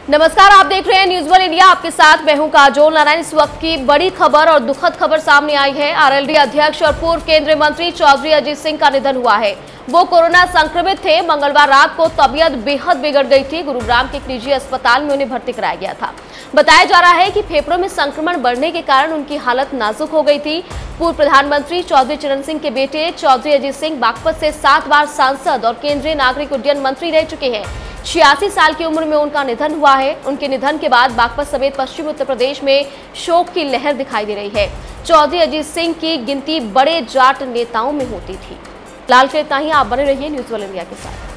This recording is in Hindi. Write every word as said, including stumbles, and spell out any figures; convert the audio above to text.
नमस्कार, आप देख रहे हैं न्यूज वन इंडिया। आपके साथ मैं हूं काजोल नारायण। इस वक्त की बड़ी खबर और दुखद खबर सामने आई है। आरएलडी अध्यक्ष और पूर्व केंद्रीय मंत्री चौधरी अजीत सिंह का निधन हुआ है। वो कोरोना संक्रमित थे। मंगलवार रात को तबीयत बेहद बिगड़ गई थी। गुरुग्राम के एक निजी अस्पताल में उन्हें भर्ती कराया गया था। बताया जा रहा है कि फेफड़ों में संक्रमण बढ़ने के कारण उनकी हालत नाजुक हो गई थी। पूर्व प्रधानमंत्री चौधरी चरण सिंह के बेटे चौधरी अजीत सिंह बागपत से सात बार सांसद और केंद्रीय नागरिक उड्डयन मंत्री रह चुके हैं। छियासी साल की उम्र में उनका निधन हुआ है। उनके निधन के बाद बागपत समेत पश्चिमी उत्तर प्रदेश में शोक की लहर दिखाई दे रही है। चौधरी अजीत सिंह की गिनती बड़े जाट नेताओं में होती थी। फिलहाल के इतना ही। आप बने रहिए न्यूज वन इंडिया के साथ।